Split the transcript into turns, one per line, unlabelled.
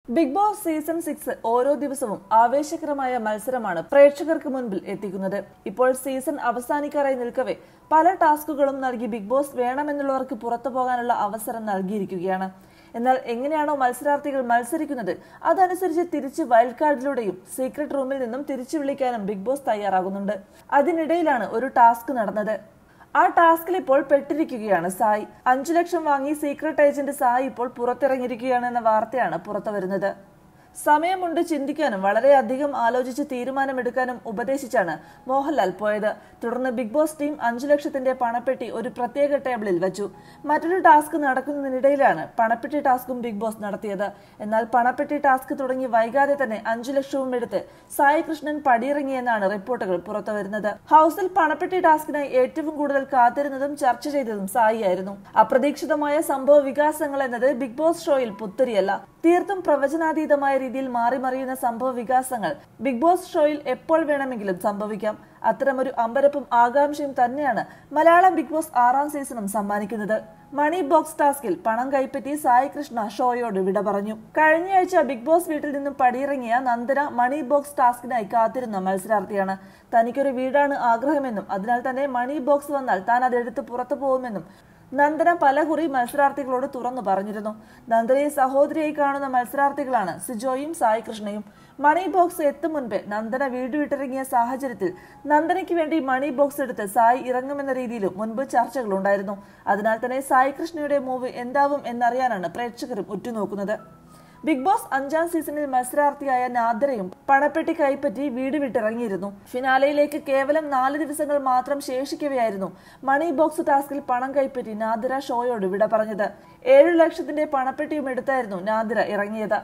Big boss season 6 ഓരോ ദിവസവും ആവേശകരമായ മത്സരമാണ് പ്രേക്ഷകർക്ക് മുൻപിൽ എത്തിക്കുന്നത്. ഇപ്പോൾ സീസൺ അവസാനിക്കാറായി നിൽക്കവേ പല ടാസ്കുകളും നൽകി ബിഗ് ബോസ് വേണമെന്നുള്ളവർക്ക് പുറത്തു പോകാനുള്ള അവസരം നൽകിയിരിക്കുകയാണ്. എന്നാൽ എങ്ങനെയാണോ മത്സരാർത്ഥികൾ മത്സരിക്കുന്നത് അതനുസരിച്ച് തിരിച്ച് വൈൽഡ് കാർഡിലൂടെയും സീക്രട്ട് റൂമിൽ നിന്നും തിരിച്ചു വിളിക്കാനും ബിഗ് ബോസ് തയ്യാറാകുന്നുണ്ട്. അതിനിടയിലാണ് ഒരു ടാസ്ക് നടന്നത്. ആ ടാസ്കിൽ ഇപ്പോൾ പെട്ടിരിക്കുകയാണ് സായി. 5 ലക്ഷം വാങ്ങി സീക്രട്ട് ഏജന്റ് സായി ഇപ്പോൾ പുറത്തിറങ്ങിയിരിക്കുകയാണ് എന്ന വാർത്തയാണ് പുറത്തു വരുന്നത്. സമയമുണ്ട് ചിന്തിക്കാനും വളരെയധികം ആലോചിച്ച് തീരുമാനമെടുക്കാനും ഉപദേശിച്ചാണ് മോഹൻലാൽ പോയത്. തുടർന്ന് ബിഗ് ബോസ് ടീം 5 ലക്ഷത്തിന്റെ പണപ്പെട്ടി ഒരു പ്രത്യേക ടേബിളിൽ വെച്ചു. മറ്റൊരു ടാസ്ക് നടക്കുന്നതിനിടയിലാണ് പണപ്പെട്ടി ടാസ്കും ബിഗ് ബോസ് നടത്തിയത്. എന്നാൽ പണപ്പെട്ടി ടാസ്ക് തുടങ്ങി വൈകാതെ തന്നെ 5 ലക്ഷവും എടുത്ത് സായി കൃഷ്ണൻ പടിയിറങ്ങിയെന്നാണ് റിപ്പോർട്ടുകൾ പുറത്തു വരുന്നത്. ഹൗസിൽ പണപ്പെട്ടി ടാസ്കിനായി ഏറ്റവും കൂടുതൽ കാത്തിരുന്നതും ചർച്ച ചെയ്തതും സായി ആയിരുന്നു. അപ്രതീക്ഷിതമായ സംഭവ വികാസങ്ങൾ എന്നത് ബിഗ് ബോസ് ഷോയിൽ പുത്തരിയല്ല. തീർത്തും പ്രവചനാതീതമായ രീതിയിൽ മാറിമറിയുന്ന സംഭവ വികാസങ്ങൾ ബിഗ് ബോസ് ഷോയിൽ എപ്പോൾ വേണമെങ്കിലും സംഭവിക്കാം. അത്തരമൊരു അമ്പരപ്പും ആകാംക്ഷയും തന്നെയാണ് മലയാളം ബിഗ് ബോസ് 6ാം സീസണും സമ്മാനിക്കുന്നത്. മണി ബോക്സ് ടാസ്കിൽ പണം കൈപ്പറ്റി സായി കൃഷ്ണ ഷോയോട് വിട പറഞ്ഞു. കഴിഞ്ഞയാഴ്ച ബിഗ് ബോസ് വീട്ടിൽ നിന്നും പടിയിറങ്ങിയ നന്ദന മണി ബോക്സ് ടാസ്കിനായി കാത്തിരുന്ന മത്സരാർത്ഥിയാണ്. തനിക്കൊരു വീടാണ് ആഗ്രഹമെന്നും അതിനാൽ തന്നെ മണി ബോക്സ് വന്നാൽ താൻ അതെടുത്ത് പുറത്തു പോകുമെന്നും നന്ദന പലകുറി മത്സരാർത്ഥികളോട് തുറന്നു പറഞ്ഞിരുന്നു. നന്ദനയെ സഹോദരിയായി കാണുന്ന മത്സരാർത്ഥികളാണ് സിജോയും സായി കൃഷ്ണയും. മണി ബോക്സ് എത്തും മുൻപേ നന്ദന വീട് വിട്ടിറങ്ങിയ സാഹചര്യത്തിൽ നന്ദനയ്ക്ക് വേണ്ടി മണി ബോക്സ് എടുത്ത് സായി ഇറങ്ങുമെന്ന രീതിയിലും മുൻപ് ചർച്ചകളുണ്ടായിരുന്നു. അതിനാൽ തന്നെ സായി കൃഷ്ണയുടെ മൂവ് എന്താവും എന്നറിയാനാണ് പ്രേക്ഷകരും ഉറ്റുനോക്കുന്നത്. ബിഗ് ബോസ് 5ാം സീസണിൽ മത്സരാർത്ഥിയായ നാദിറയും പണപ്പെട്ടി കൈപ്പറ്റി വീട് വിട്ടിറങ്ങിയിരുന്നു. ഫിനാലയിലേക്ക് കേവലം 4 ദിവസങ്ങൾ മാത്രം ശേഷിക്കവെയായിരുന്നു മണി ബോക്സ് ടാസ്കിൽ പണം കൈപ്പറ്റി നാദിറ ഷോയോട് വിട പറഞ്ഞത്. 7 ലക്ഷത്തിന്റെ പണപ്പെട്ടിയും എടുത്തായിരുന്നു നാദിറ ഇറങ്ങിയത്.